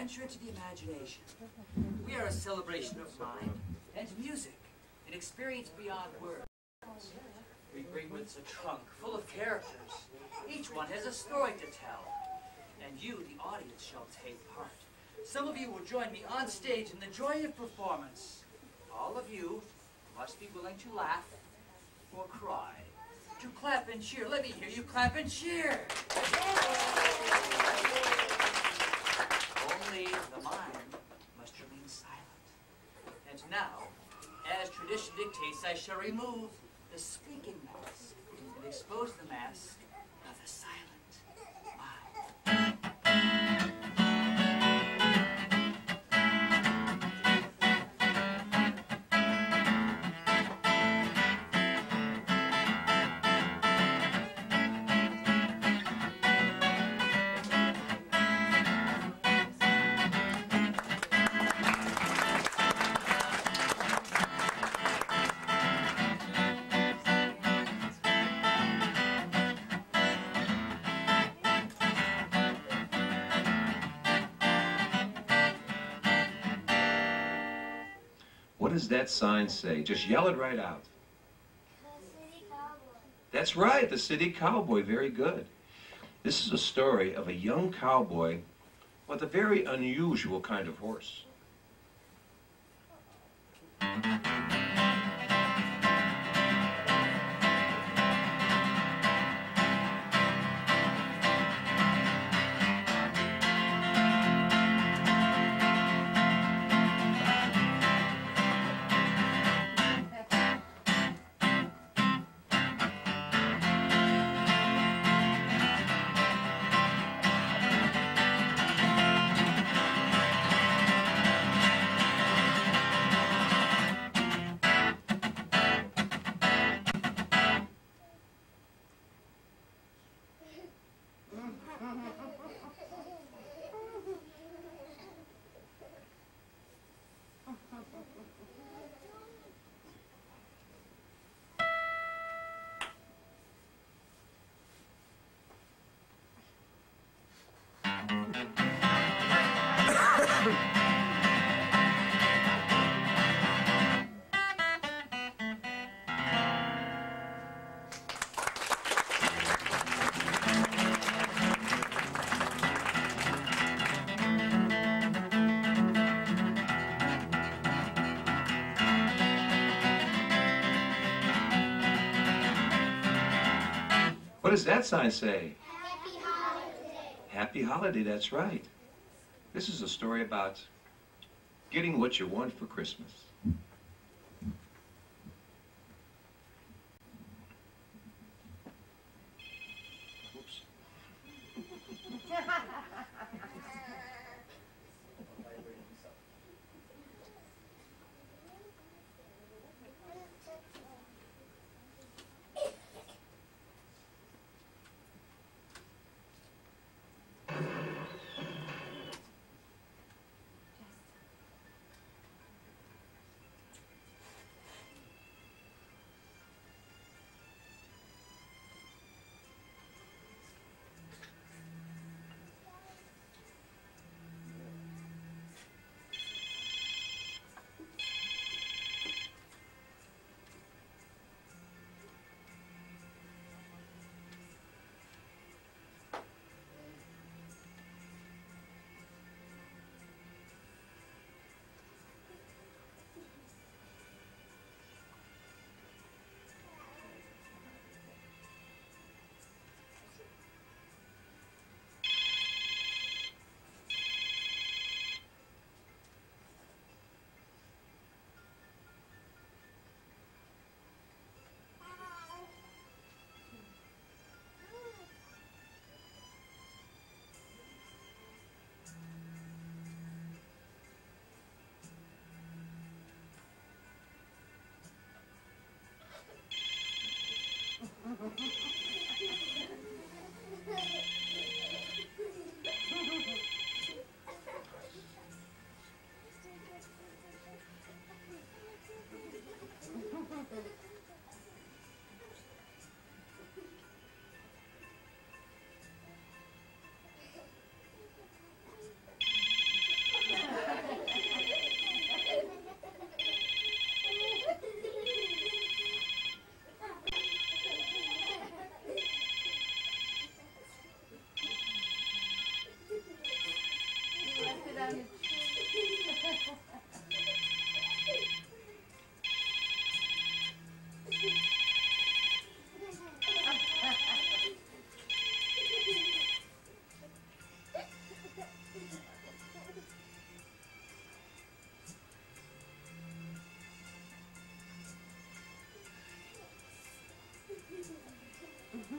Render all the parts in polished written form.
venture into the imagination. We are a celebration of mind and music, an experience beyond words. We bring with us a trunk full of characters. Each one has a story to tell, and you, the audience, shall take part. Some of you will join me on stage in the joy of performance. All of you must be willing to laugh or cry, to clap and cheer. Let me hear you clap and cheer. Only the mime must remain silent. And now, as tradition dictates, I shall remove the speaking mask and expose the mask of the silent mime. What does that sign say? Just yell it right out. The City Cowboy. That's right, the City Cowboy. Very good. This is a story of a young cowboy with a very unusual kind of horse. What does that sign say? Happy Holiday. Happy Holiday, that's right. This is a story about getting what you want for Christmas. Oops.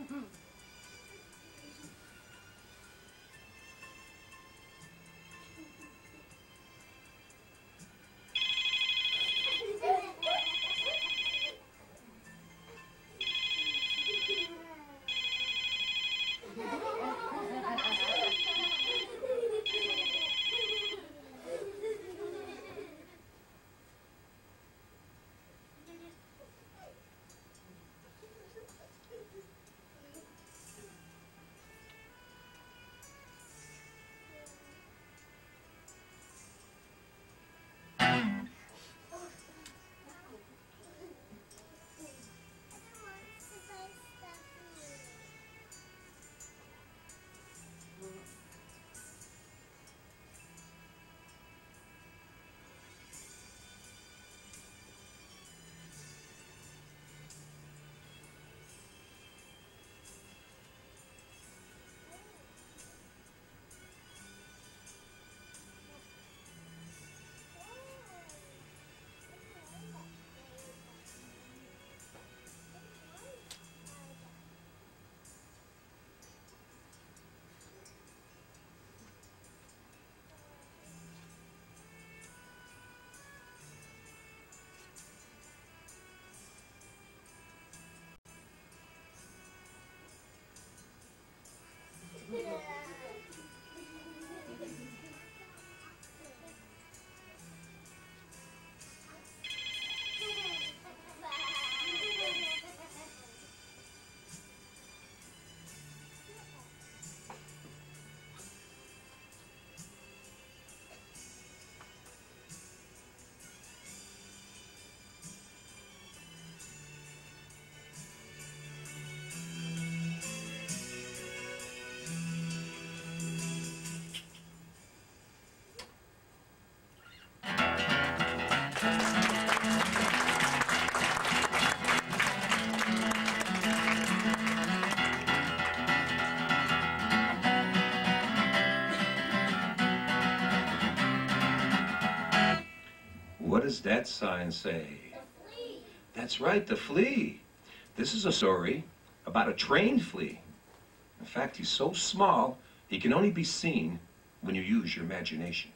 What does that sign say? The flea. That's right, the flea. This is a story about a trained flea. In fact, he's so small, he can only be seen when you use your imagination.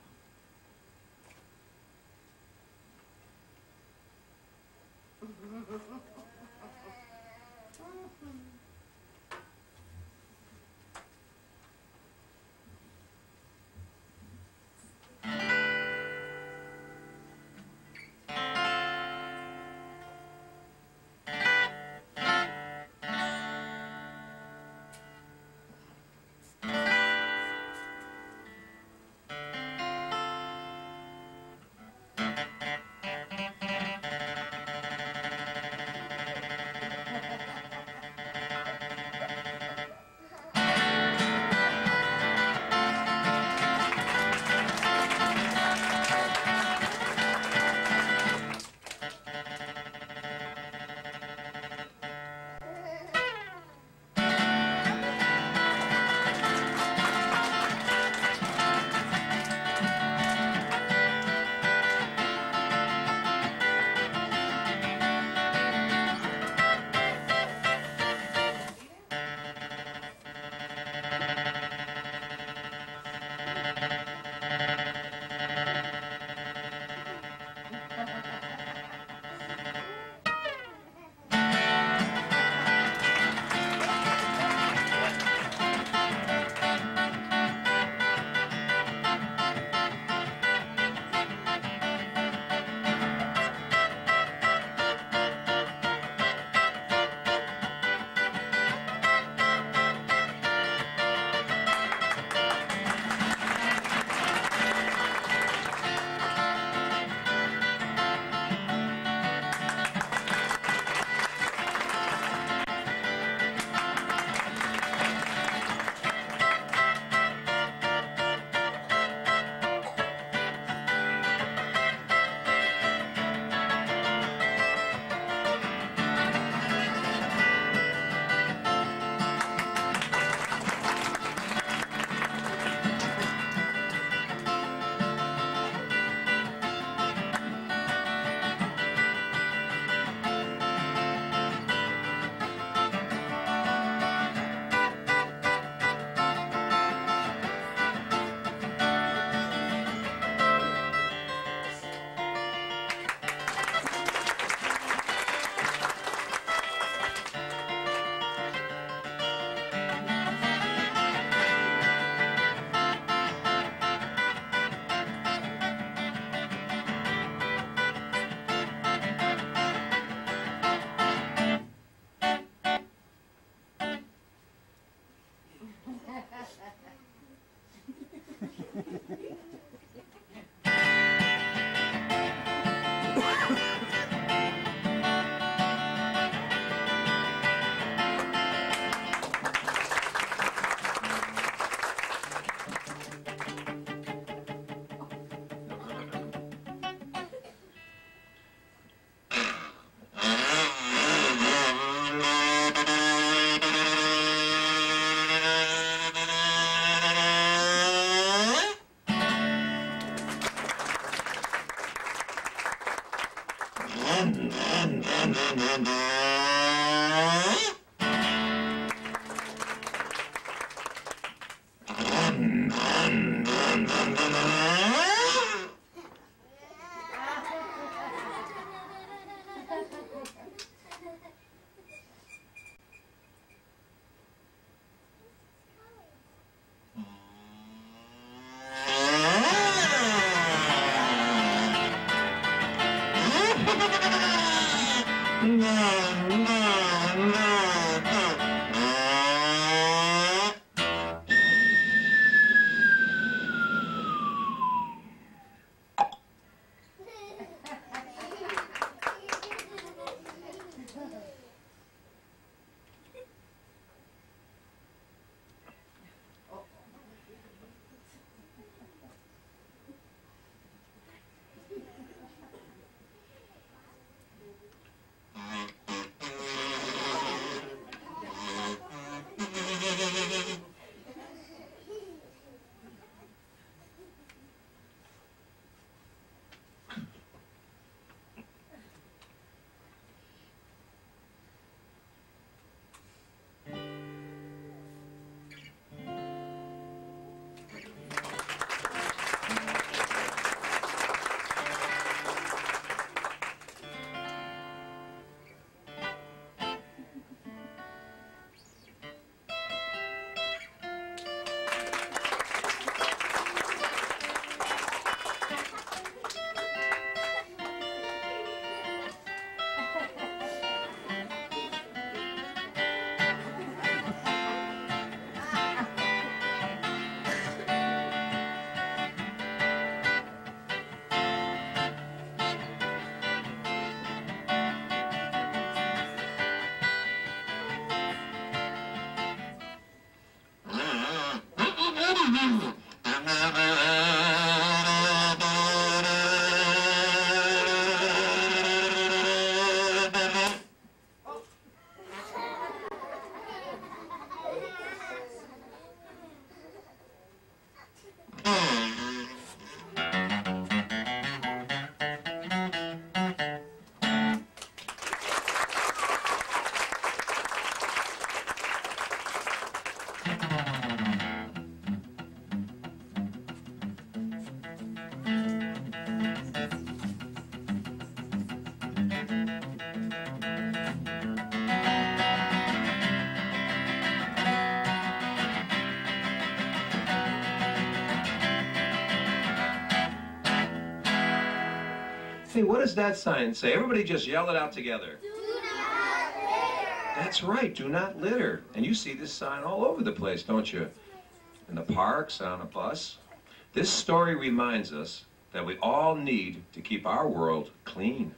Hey, what does that sign say? Everybody just yell it out together. Do not litter. That's right, do not litter. And you see this sign all over the place, don't you? In the parks, on a bus. This story reminds us that we all need to keep our world clean.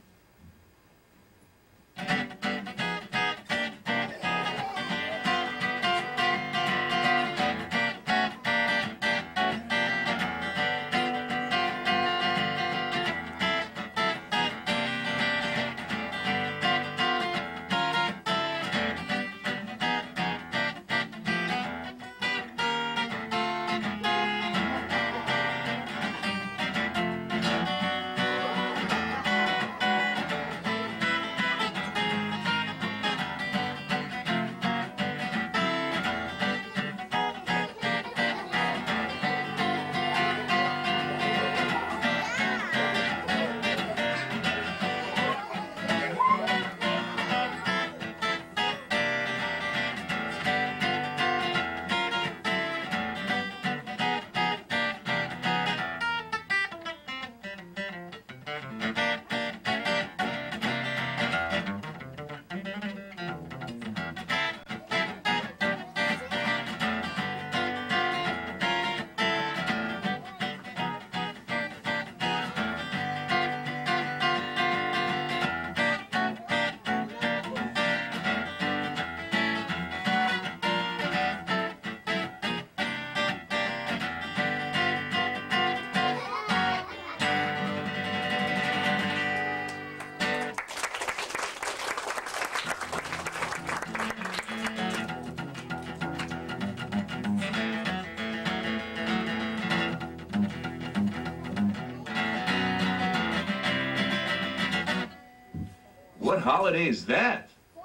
What holiday is that?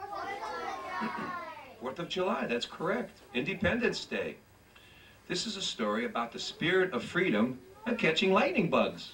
4th of July, that's correct. Independence Day. This is a story about the spirit of freedom and catching lightning bugs.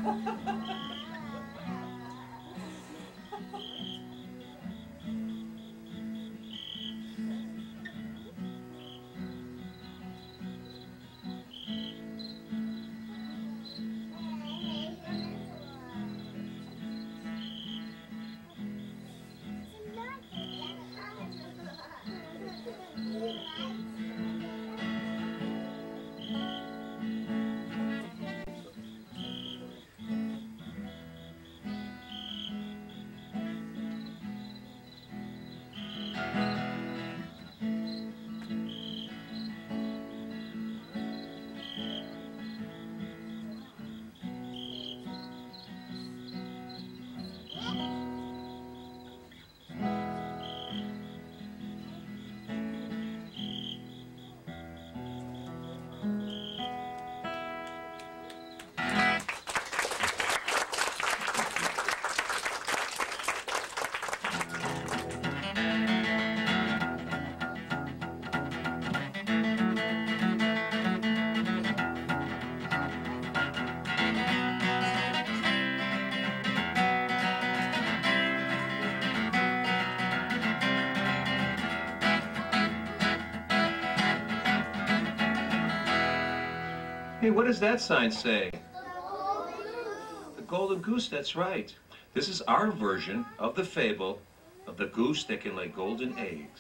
Hey, what does that sign say? The golden goose, that's right. This is our version of the fable of the goose that can lay golden eggs.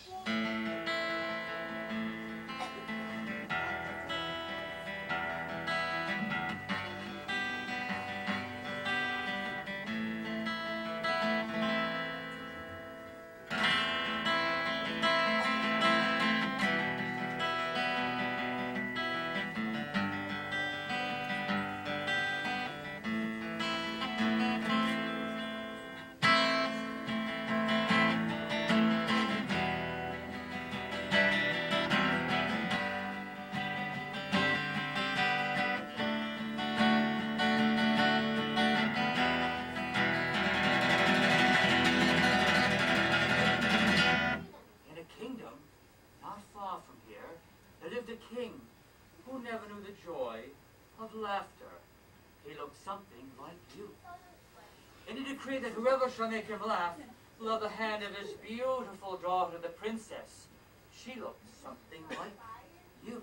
That whoever shall make him laugh will have the hand of his beautiful daughter, the princess. She looks something like you.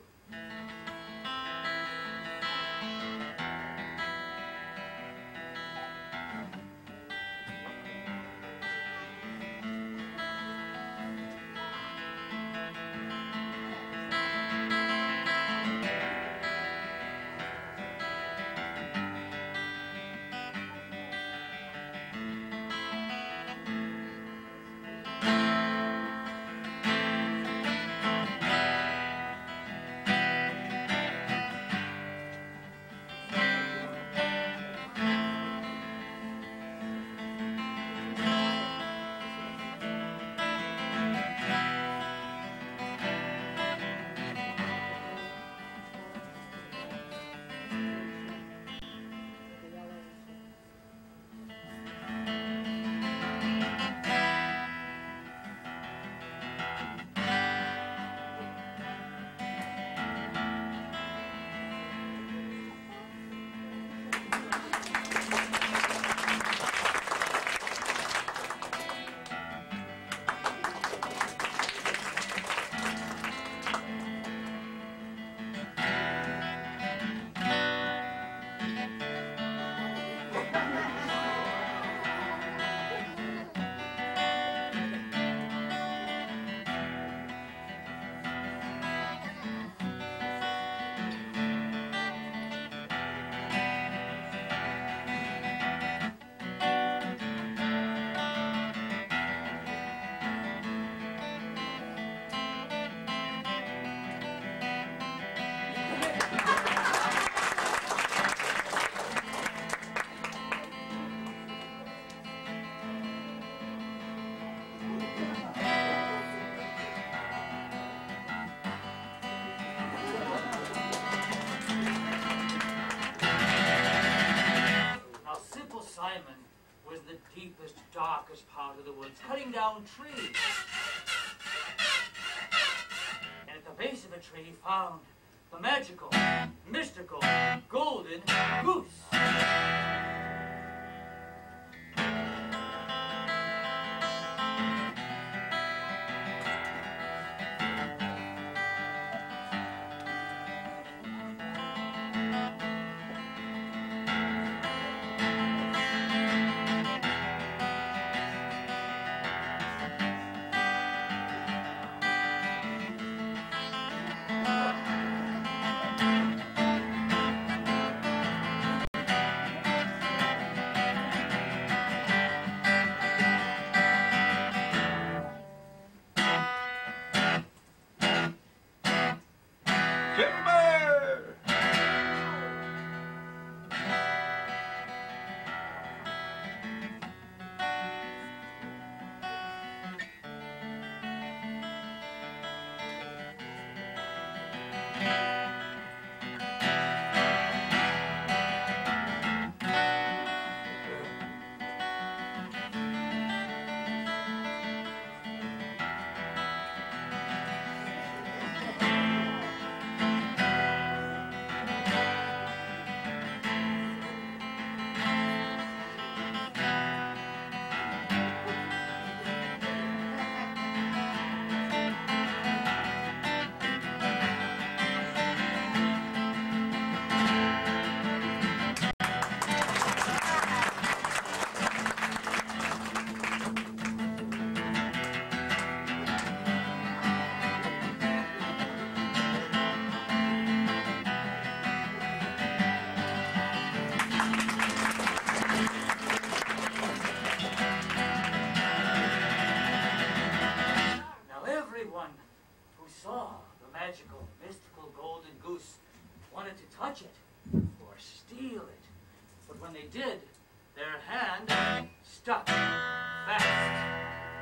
Deepest, darkest part of the woods, cutting down trees. And at the base of a tree he found the magical, mystical, golden goose. touch it or steal it. But when they did, their hand stuck fast.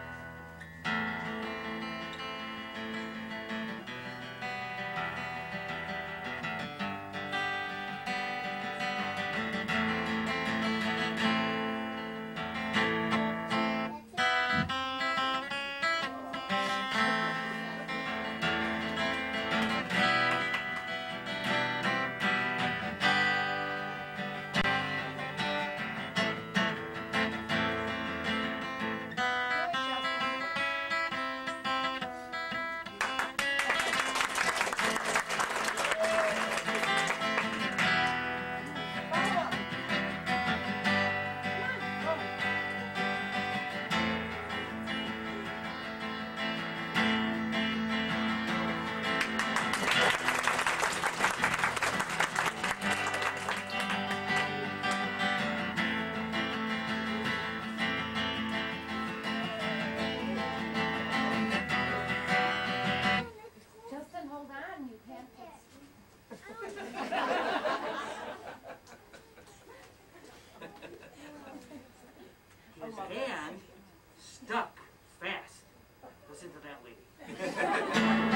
His hand stuck fast. Listen to that lady.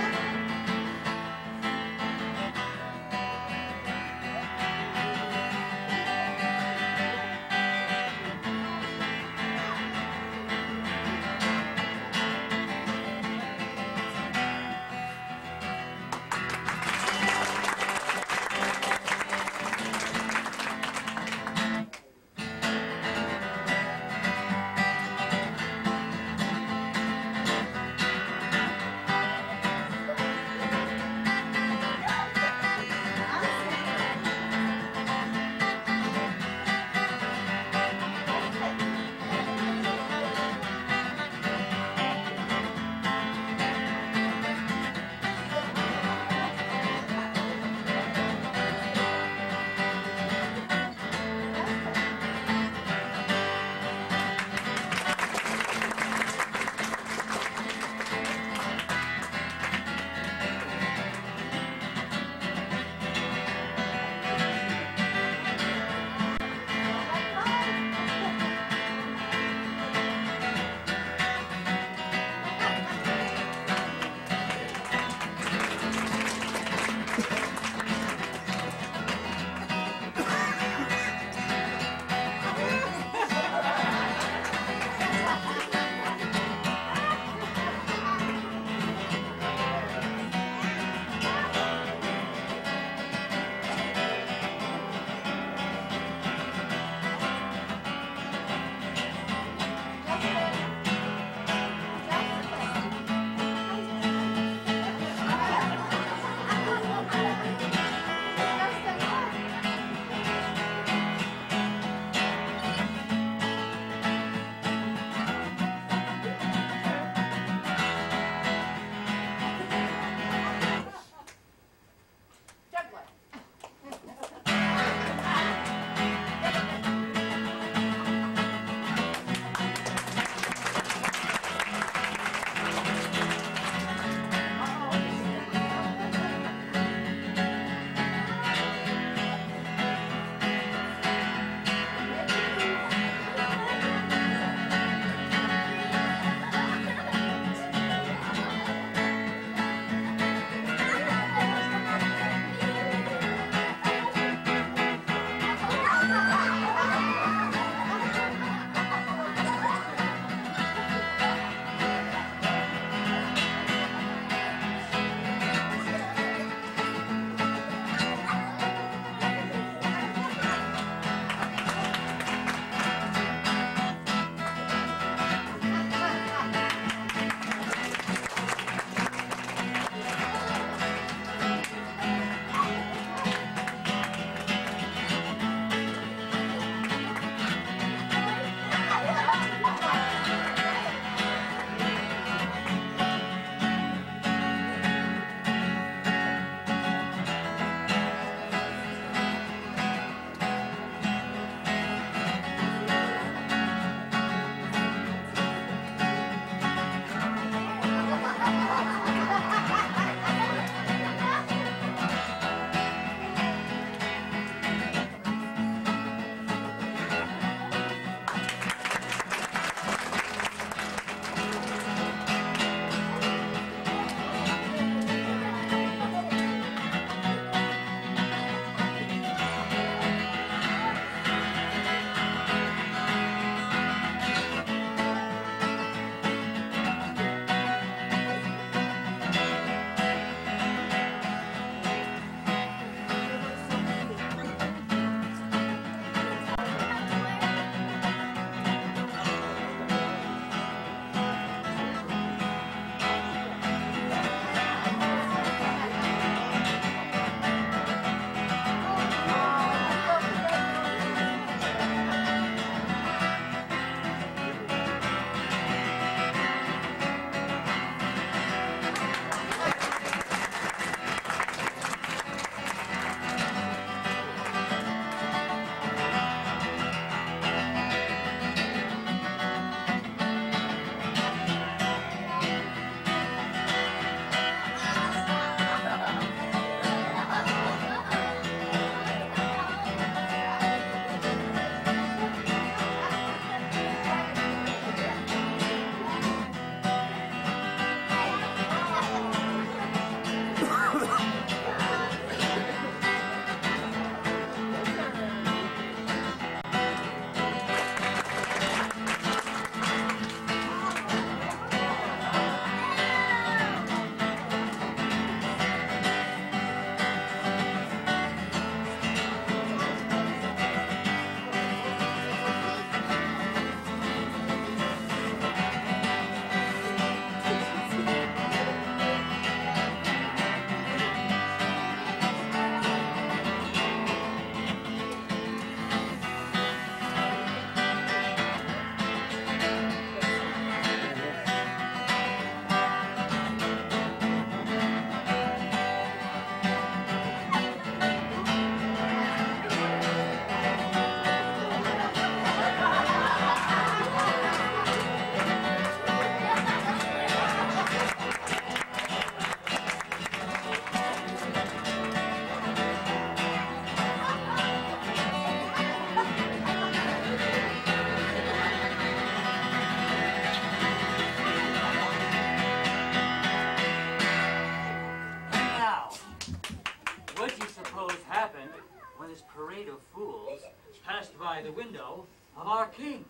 this parade of fools passed by the window of our king.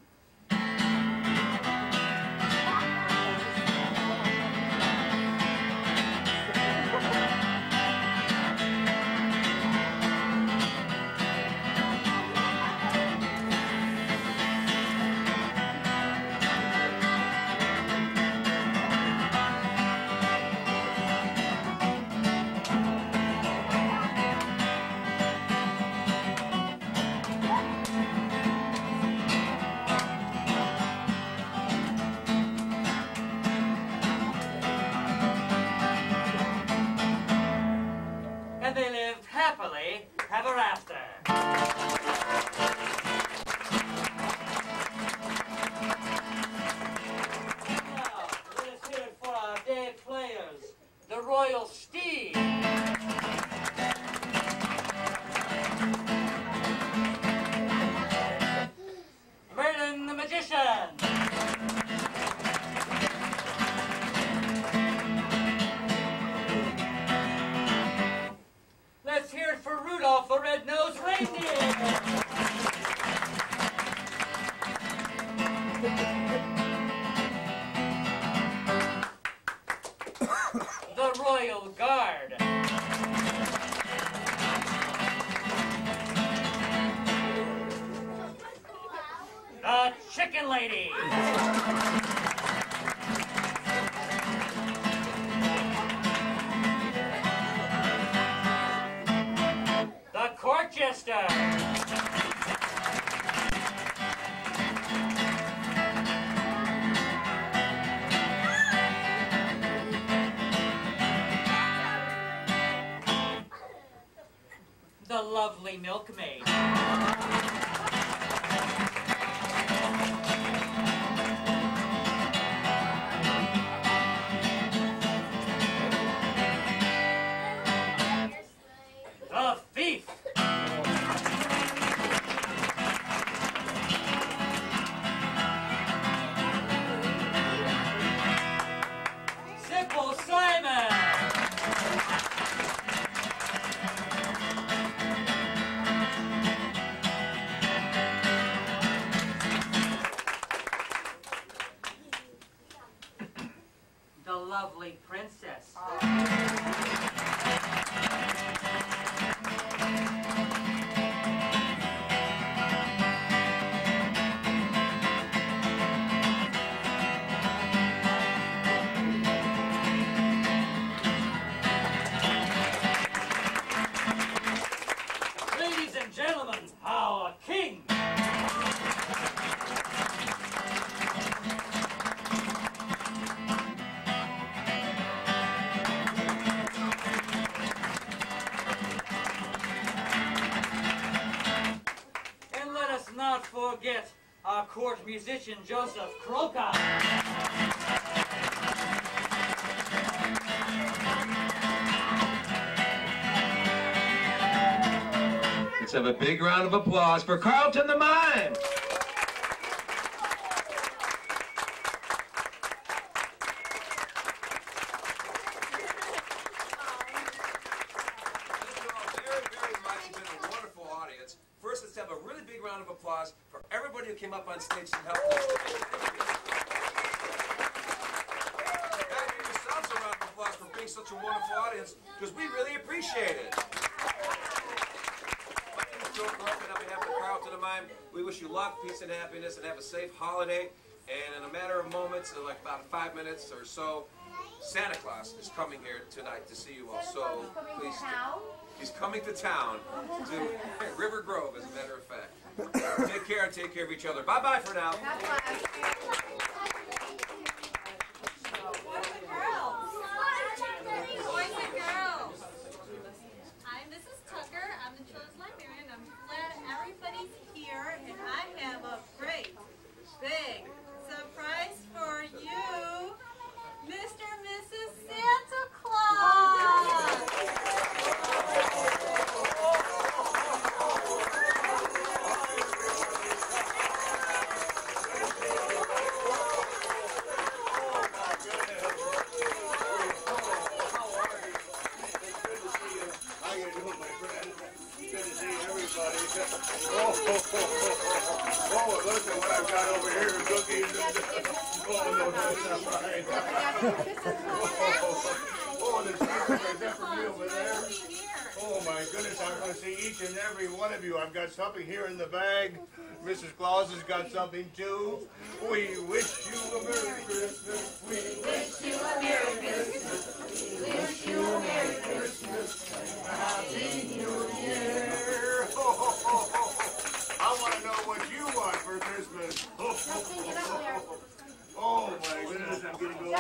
And they lived happily ever after. Now, let us hear it for our day players, the Royal Steed. Merlin the Magician. Let's hear it for Rudolph the Red-Nosed Reindeer. The Royal Guard. The Chicken Lady. The Court Jester. The lovely milkmaid. The thief. Simple Simon. The lovely princess. Ladies and gentlemen, our king. And let us not forget our court musician, Joseph Krowka. Let's have a big round of applause for Carleton the Mime. First, let's have a really big round of applause for everybody who came up on stage and helped us today. Guys, give yourselves a round of applause for being such a wonderful audience, because we really appreciate it. My name is Joe Krowka, and on behalf of the Carleton the Mime, we wish you luck, peace, and happiness, and have a safe holiday. And in a matter of moments, like about 5 minutes or so, Santa Claus is coming here tonight to see you all. So please. He's coming to town, to River Grove, as a matter of fact. Take care and take care of each other. Bye-bye for now. Boys and girls. I'm Mrs. Tucker. I'm the children's librarian. I'm glad everybody's here, and I have a great, big surprise for you, Mr. and Mrs. Santa Claus. Oh, look at what I've got over here, cookies. Oh, no, that's not right. Oh, there's cookies right there for me over there. Oh, my goodness, I'm going to see each and every one of you. I've got something here in the bag. Mrs. Claus has got something, too. We wish you a Merry Christmas. We wish you a Merry Christmas. We wish you a Merry Christmas. Happy New Year. I want to know what you want for Christmas. Oh, my goodness, I'm getting old.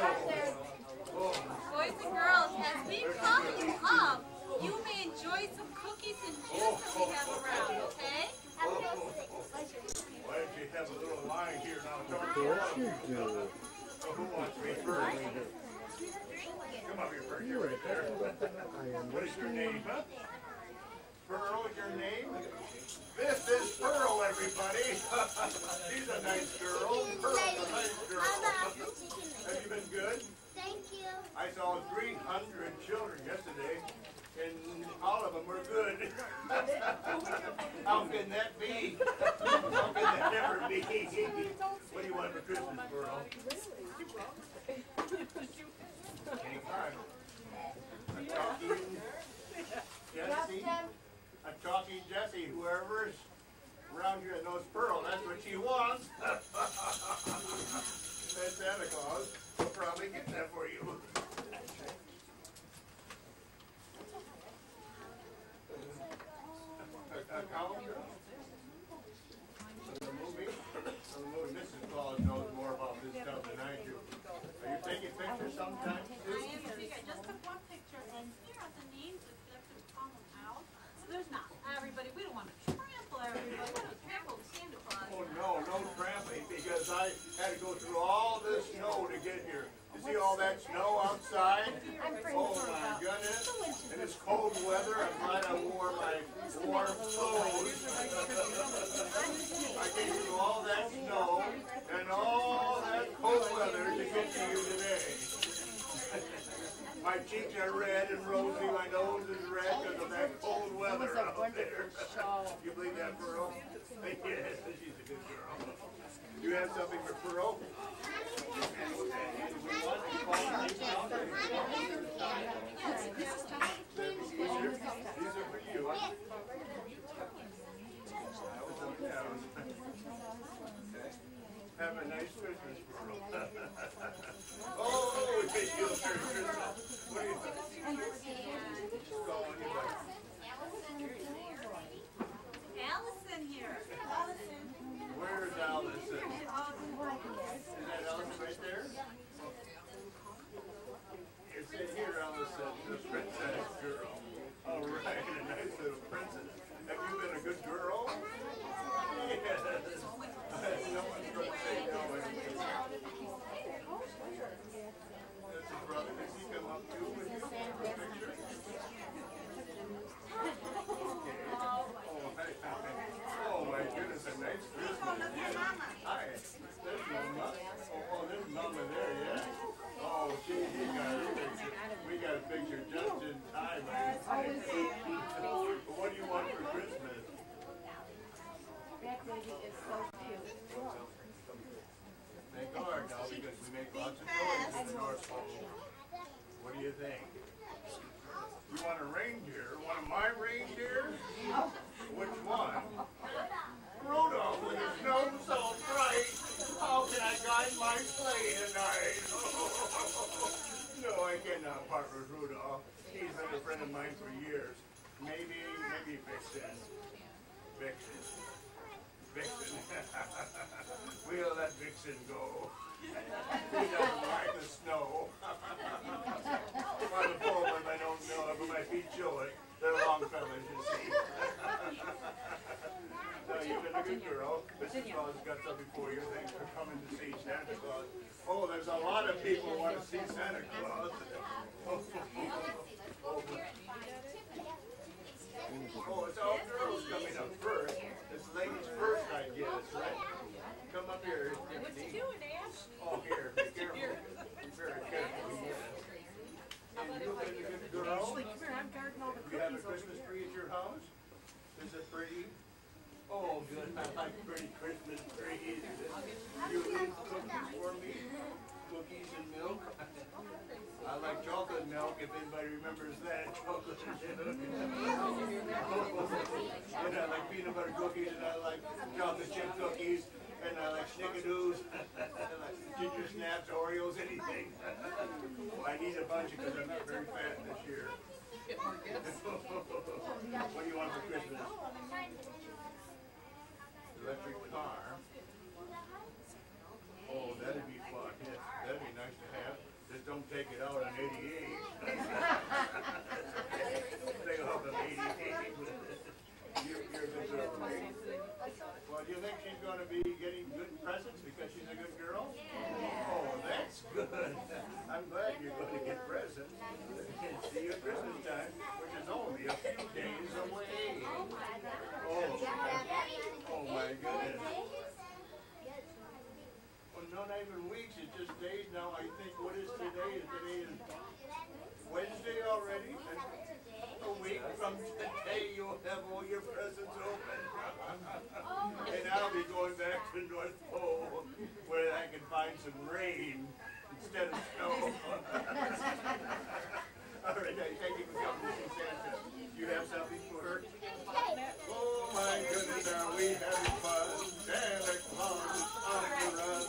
Boys and girls, as we call you up, you may enjoy some cookies and juice that we have around, okay? Why don't you have a little line here now? So who wants me first? Come up here first. You're right there. What is your name, huh? Pearl is your name? This is Pearl, everybody. She's a nice girl. Pearl's a nice girl. Have you been good? Thank you. I saw 300 children yesterday, and all of them were good. How can that be? How can that never be? What do you want for Christmas, Pearl? Anytime. A talking Jessie, whoever's around here that knows Pearl, that's what she wants. That's Santa Claus. We'll probably get that for you. Mrs. Claus knows more about this stuff than I do. Are you taking pictures sometimes? I just took one picture, and here are the names that you have to call them out. So there's not everybody. We don't want to trample everybody. We want to trample Santa Claus. Oh, no trampling, because I had to go through all this snow to get here. You see all that snow outside? Oh, my goodness. And it's cold weather. I'm glad I wore my warm clothes. I came through all that snow and all that cold weather to get to you today. My cheeks are red and rosy. My nose is red because of that cold weather out there. You believe that, Pearl? Yes, she's a good girl. You have something for Pearl? These are for you. Have a nice Christmas, Pearl. Oh, we wish you a Merry Christmas. What do you think? Call anybody. Allison here. Where's Allison? Is that Allison right there? It said here, Allison, the princess girl. All right, a nice little princess. Have you been a good girl? Yes. No one's going to say no. That's his brother. Does he come up too with you for a picture? Oh my goodness, a nice Christmas. Hi. There's Mama. Oh, there's Mama there, yeah? Oh, he got a picture. We got a picture just in time. What do you want for Christmas? That baby is so cute. Thank God now, because we make lots of toys in the North Pole. What do you think? You want a reindeer? One of my reindeers? Which one? Rudolph with his nose so bright. How can I guide my sleigh tonight? No, I cannot part with Rudolph. He's been a friend of mine for years. Maybe Vixen. Vixen. We'll let Vixen go. He doesn't like the snow. On the forward, I don't know it, but my feet show it. They're long fellas, you see. No, you've been a good girl. Mrs. Claus got something for you. Thanks for coming to see Santa Claus. Oh, there's a lot of people who want to see Santa Claus. Oh, it's all girls coming up first. It's ladies first, I guess, right? Come up here. What you doing, Ash? Oh, here. Be careful. Be very careful. Yes. And you've been a good girl. I'm guarding all the You have a Christmas tree at your house? Is it pretty? peanut butter cookies, and I like chocolate chip cookies, and I like snickerdoos, and like ginger snaps, Oreos, anything. I need a bunch because I'm not very fat this year. Get more gifts. What do you want for Christmas? Electric car. Oh, that'd be fun. Yes, that'd be nice to have. Just don't take it out on 88. Take it off on 88. You're a good girl, right? Well, do you think she's going to be getting good presents because she's a good girl? Oh, that's good. I'm glad you're going to get presents. See you at Christmas time, which is only a few days away. Oh my goodness. Well, no, not even weeks, it's just days now. I think, what is today? Today is Wednesday already? And a week from today, you'll have all your presents open. And I'll be going back to North Pole, where I can find some rain instead of snow. All right, thank you for coming to see Santa. You have something for her? Oh my goodness, are we having fun? Santa Claus is on the run.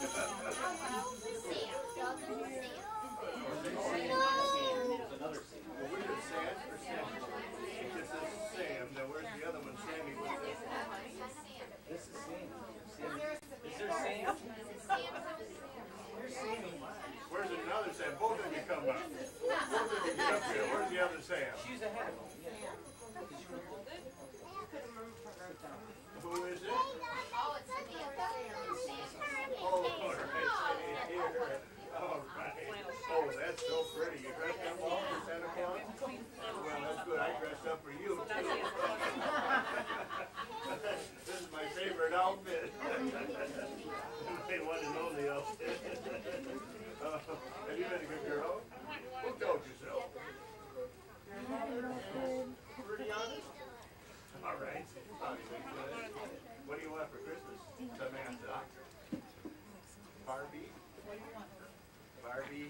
Another scene. Well, where's it, Sam or Sam? This is Sam. Now, where's the other one? Sammy, what's this? This is Sam. Is there Sam? Where's Sammy? Where's another Sam? Both of you come up. Both of you get up here. Where's the other Sam? She's ahead of him. Yeah. Who is it? Oh, it's the Oh, all right. Here. All right. Oh, that's so pretty. You dressed up all for Santa Claus? Well, that's good. I dressed up for you, too. This is my favorite outfit. My one and only outfit. Have you been a good girl? Who told you so? Pretty honest? All right. What do you want for Christmas? Samantha. Barbie? Barbie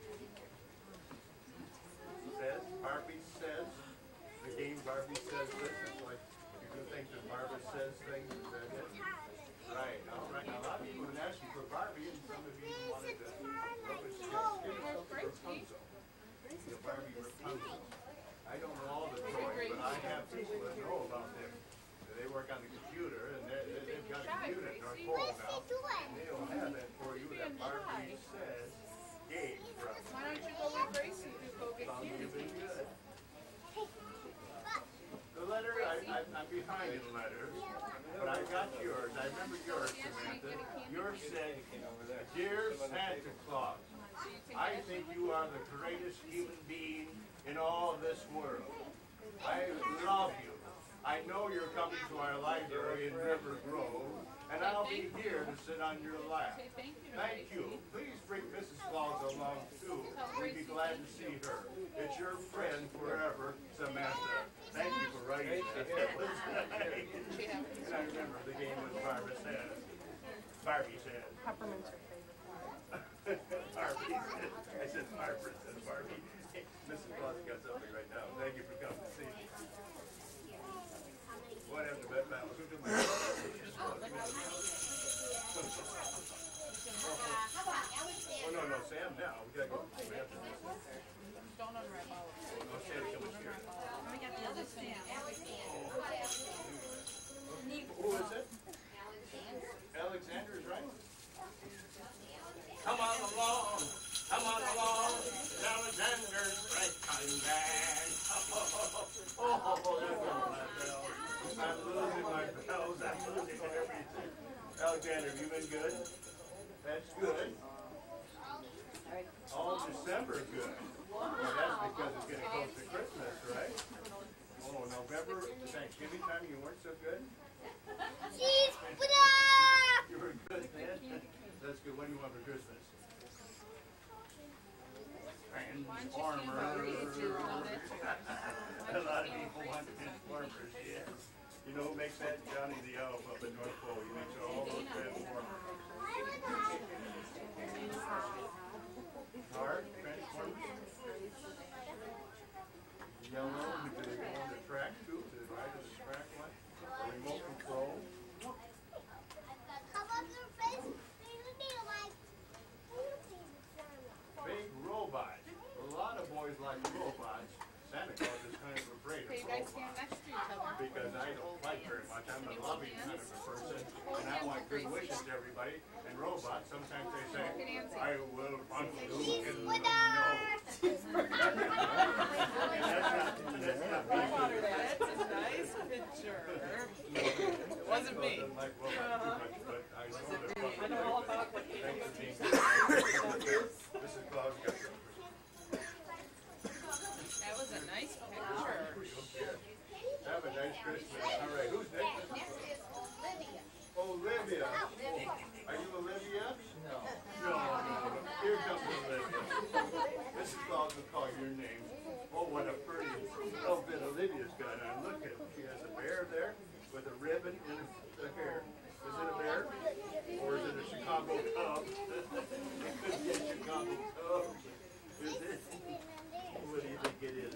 says, the game Barbie says this. It's like, you do think that Barbara says things, is that it? Right, all right. Now, a lot of people have been asking for Barbie, and some of you even wanted to Rapunzel. The Barbie Rapunzel. I don't know all the toys, but I have people that know about them. They work on the computer, and they've got a computer at North Pole now. And they'll have that for you, that Barbie says game from. Why don't you go with Gracie to go get You've been candy? good. The letter, I'm behind in letters, but I got yours. I remember yours, Samantha. Yours said, Dear Santa Claus, I think you are the greatest human being in all this world. I love you. I know you're coming to our library in River Grove, and I'll be here to sit on your lap. Thank you. Please bring Mrs. Claus along, too. We'd be glad to see her. It's your friend forever, Samantha. Thank you for writing that. That was nice. And I remember the game was Barbara says. Barbie says. Peppermints are favorite. Barbie said. I said Barbara said Barbie. Mrs. Claus got something right now. Thank you for coming to see me. What happened to that balance? Who took my Oh, no, Sam now. We gotta go to Samantha. Don't unwrap all of it. Oh, Sam, come in here. We got the other Sam. Who is it? Alexander is right. Come on along, Alexander's right coming back. Oh, there goes my bell. I'm losing my bells. I'm losing everything. Alexander, have you been good? That's good. All December good. Well, that's because it's getting close to Christmas, right? Oh, November, Thanksgiving time, you weren't so good? You were good, man. That's good. What do you want for Christmas? Transformers. A lot of people want Transformers, yeah. You know who makes that? Johnny the Elf up at North Pole. He makes all those Transformers. Hard Transformers. Yellow, do they go on the track too? Do they ride on the track one? A remote control. robots. I'm a loving kind of a person, and I want good wishes to everybody. And robots, sometimes they say, I will punch you in the nose. That's not me. That's a nice picture. It wasn't me. Like robots too much, but I know they're I know all about what they Thanks for being do. Mrs. Claus got you. That was a nice picture. Have a nice Christmas. All right, who's next? Next is Olivia. Olivia. Are you Olivia? No. No. Here comes Olivia. Mrs. Claus will call your name. Oh, what a pretty outfit Olivia's got on. Look at it. She has a bear there with a ribbon in the hair. Is it a bear? Or is it a Chicago Cub? It could be a Chicago Cub. Is it? What do you think it is?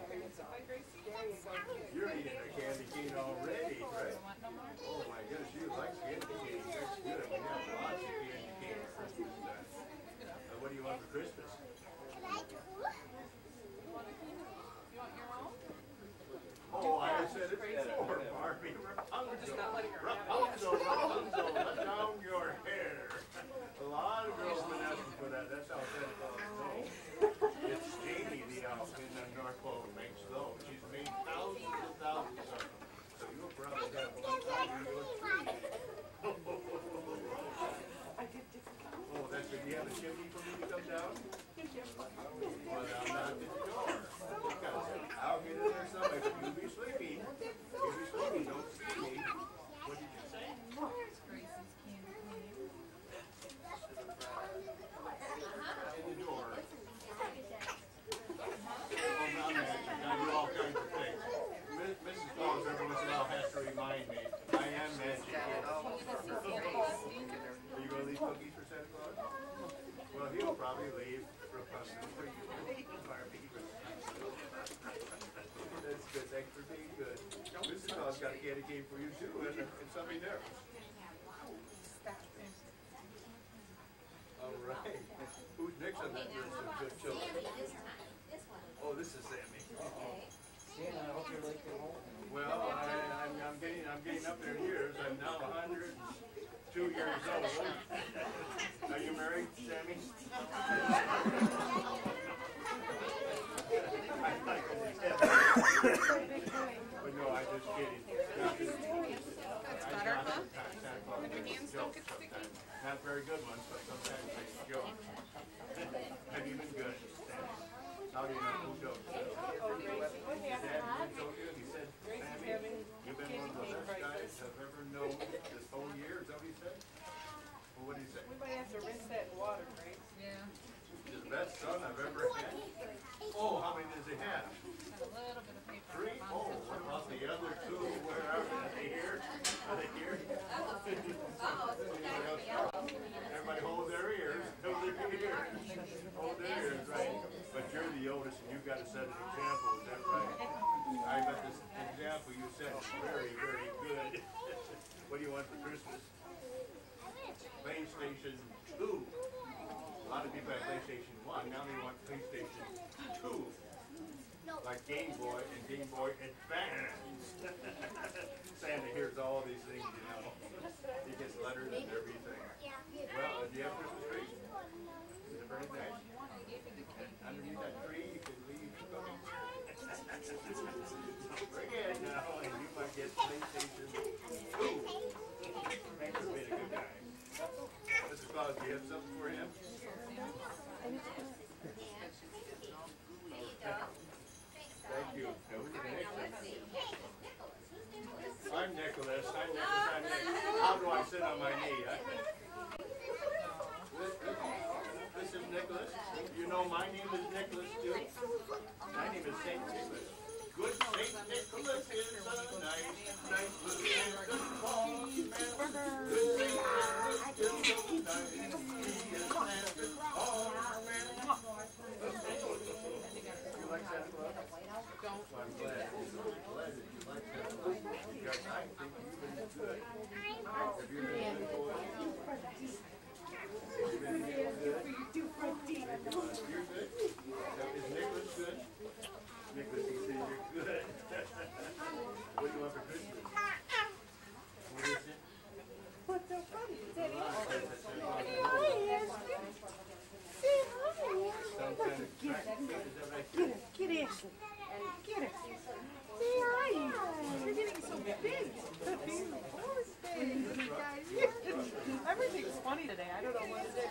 You're eating a candy cane already, right? Oh my goodness, you like candy cane. That's good. We have lots of candy cane at Christmas time. What do you want for Christmas? Oh, I said it before, Barbie. Rapunzel, let down your hair. A lot of girls have been asking for that. That's how Santa Claus knows. It's Amy, the elf in the North Pole, makes those. She's made thousands and thousands of them. So you'll probably have one time you go through. Oh, that's good. Do you have a chimney for me to come down? Well, I'm not at the door. I'll get in there somewhere, but you'll be sleepy. You'll be sleepy. Don't see me. What did you say? In the door. Oh, not magic. I do all kinds of things. Mrs. Claus every once in a while has to remind me I am magic. Are you going to leave cookies for Santa Claus? Well, he'll probably leave Rapunzel for you, Barbie. That's good. Thanks for being good. Mrs. Claus got a candy cane for you too, and something there. All right. Who's next on that list of good children? Oh, this is Sammy. Santa, I hope you're like your home. Well, I'm getting up there in years. I'm now 102 years old. Are you married, Sammy? But no, I'm just kidding. That's better, huh? When your hands don't get sticky? Not very good ones, but sometimes they show. Have you been good, Sammy? How do you know who goes? Dad told you, he said, Sammy, you've been one of the best guys I've ever known this whole year. Is that what he said? Well, what did he say? We might have to rinse that in water, right? Yeah. He's the best son I've ever had. Oh, how many does he have? A little bit of paper. 3? Oh, what about the other 2? Where are they? Are they here? Are they here? Everybody hold their ears. Hold their ears. Hold their ears, right? But you're the oldest and you've got to set an example, is that right? I bet this example you set is very, very good. What do you want for Christmas? PlayStation 2. A lot of people have PlayStation 1. Now they want PlayStation 2. Like Game Boy and Game Boy Advance. Santa hears all these things, you know. He gets letters and everything. Well, do you have a Christmas tree? Is it very nice? Underneath that tree, you can leave cookies. Don't forget now, and you might get PlayStation 2. Thanks for being a good guy. Mrs. Claus, do you have something for him? Thank you. I'm Nicholas. How do I sit on my knee? This is Nicholas. You know my name is Nicholas too. My name is Saint Nicholas. Good Saint Nicholas is a nice little Santa Claus man. Good Saint Nicholas is so nice. He is Santa's Claus man. You like Santa Claus? Well, I'm glad that you like Santa Claus. Because I think you've been good. Have you been good, boy? Have you been good? You're good? Is Nicholas good? Nicholas, he said you're good. What do you want for Christmas? funny today. I don't know what it is.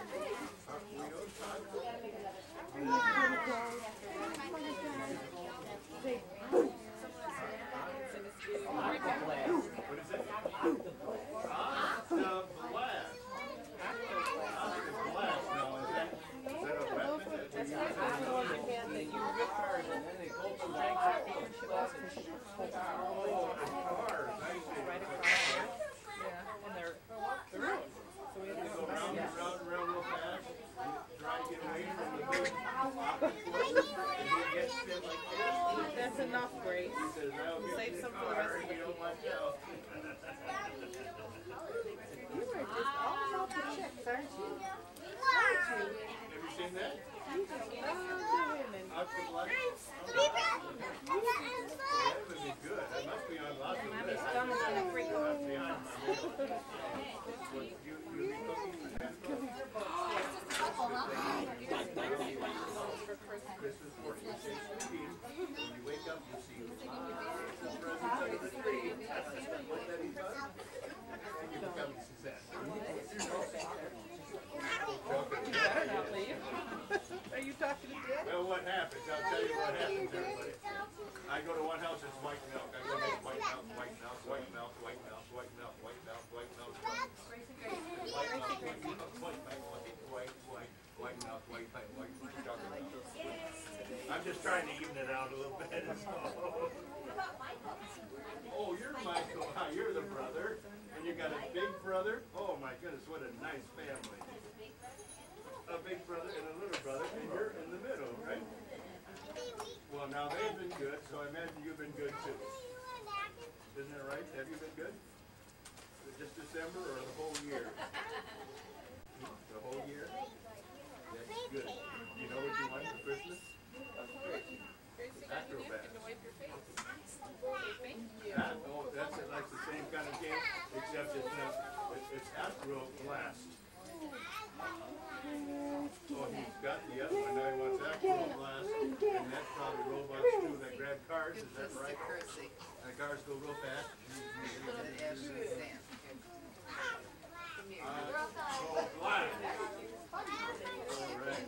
That's enough, Grace. Save some for the rest of the people. You were just all about the chicks, aren't you? Aren't you? Have you seen that? Oh, the women. Out the black? That would be good. That must be on lots of Mommy's lists. stomach's gonna freak out. That's behind my list. You be cooking for that? Christmas morning, you say sweet. When you wake up, you see presents under the tree. What that he does? And you become Suzanne. You better not leave. Are you talking to Dad? Well, what happens? I'll tell you what happens, everybody. I go to one house, it's white milk. I go make white milk, white milk, white milk, white milk, white milk, white milk, white milk, white milk, white milk, white milk, white chocolate milk. I'm just trying to even it out a little bit. Oh, you're Michael. You're the brother. And you got a big brother. Oh my goodness, what a nice family. A big brother and a little brother, and you're in the middle, right? Well, now they've been good, so I imagine you've been good too. Isn't that right? Have you been good? Just December or the whole year? The whole year? That's good. You know what you want for Christmas? Acrobat. Oh, that's like the same kind of game, except it's Acro Blast. Oh, he's got the other one. Now he wants Acro Blast, and that's probably robots too that grab cars. Is that right? The cars go real fast. Acro Blast. All right.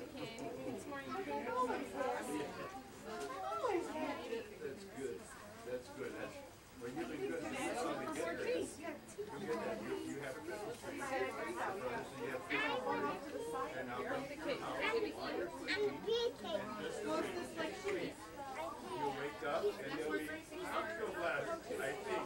That's good. That's good. That's well, you've been good. You probably get that. You get that. You have a Christmas tree. So you have Christmas tree, and I'll come to your house while you're sleeping, and just the next week you'll wake up and you'll be Octo Blast, I think.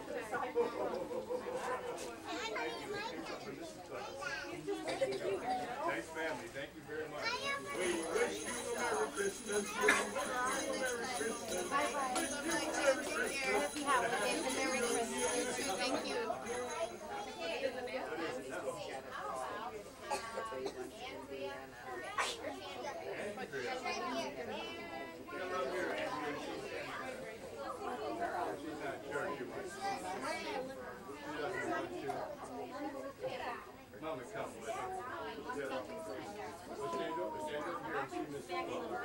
Nice family. Thank you very much. We wish you a Merry Christmas. Merry Christmas. Merry Christmas. Happy holidays and Merry Christmas. Thank you. Mama, come with her. Stand over here and see Mrs. Plum.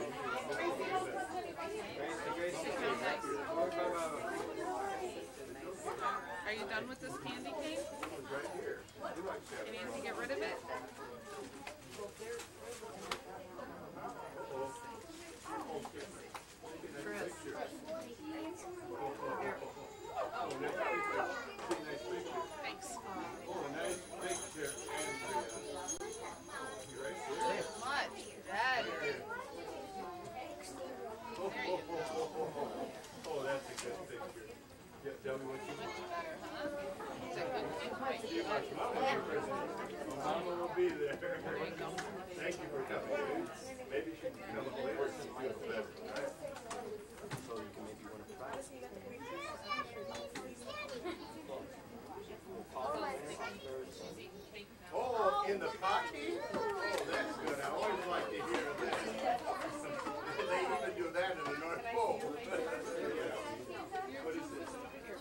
Are you done with this candy cane? Right here. You need to get rid of it? Thanks. Oh, nice picture, Andrea. You right there? Much better. Oh, that's a good picture. Yeah, tell me what you want. Mama will be there. Thank you for coming. Maybe she can come up later since you feel better, right? So you can maybe win a prize. Oh, in the pocket? Oh, that's good. I always like to hear that. They even do that in the North Pole. What is this?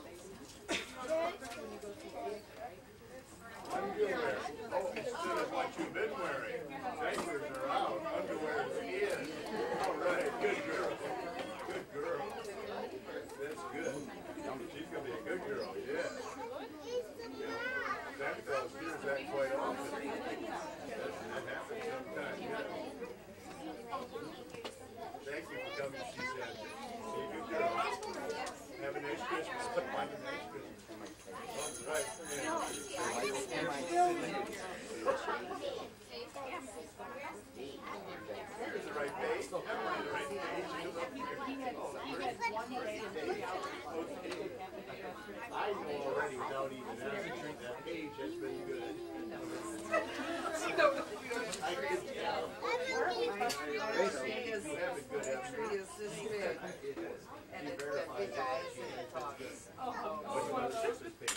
Underwear. Oh, instead of what you've been wearing. Diapers are out. Underwear is in. All right, good girl. I know already without even asking. That age has been good. I can tell. You have a good Tree is this big, and it's got big eyes and it talks. What about the sister's page?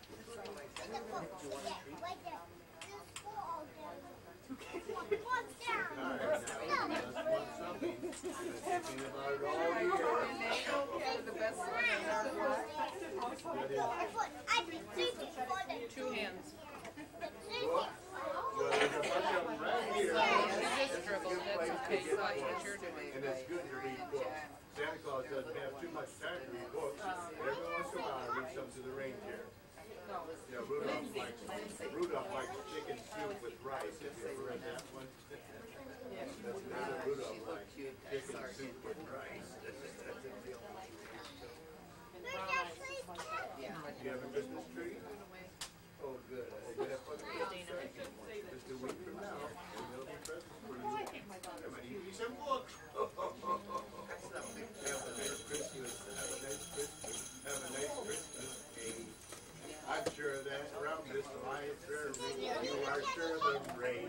Two hands. Well, there's a bunch of them right here. You just dribbled. That's okay. You watch what you're doing. And it's good to read books. Santa Claus doesn't have too much time to read books. Every once in a while, read some to the reindeer. You know, Rudolph likes chicken soup with rice. Have you ever read that one? That's another Rudolph likes chicken soup with rice. You have a Christmas tree? Oh, good. You have fun with Christmas. Just a week from now, and there'll be presents for you. I might even be some books. Have a nice Christmas. Have a nice Christmas. Have a nice Christmas. Hey, I'm sure of that. Around this line, you are sure of the rain.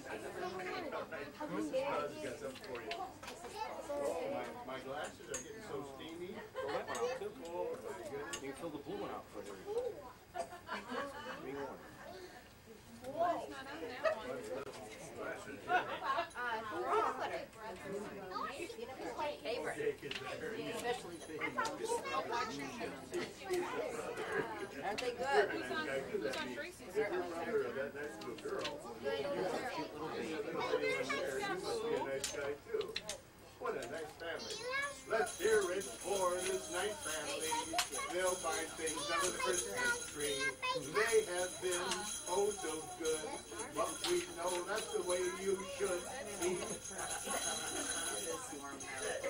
Mrs. Claus has got something for you. Oh, my glasses are getting so steamy. Oh, my goodness. You can fill the blue one out for her. Aren't they good? Who's on Tracy's? That nice little girl. You must be a nice guy too. What a nice family. Let's hear it for this nice family. They'll find things under the Christmas tree. They have been oh so good. But we know that's the way you should be.